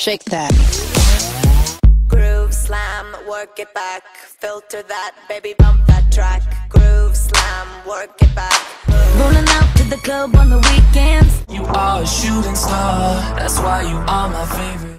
shake that. Groove slam, work it back. Filter that, baby, bump that track. Groove slam, work it back. Rolling out to the club on the weekends. You are a shooting star, that's why you are my favorite.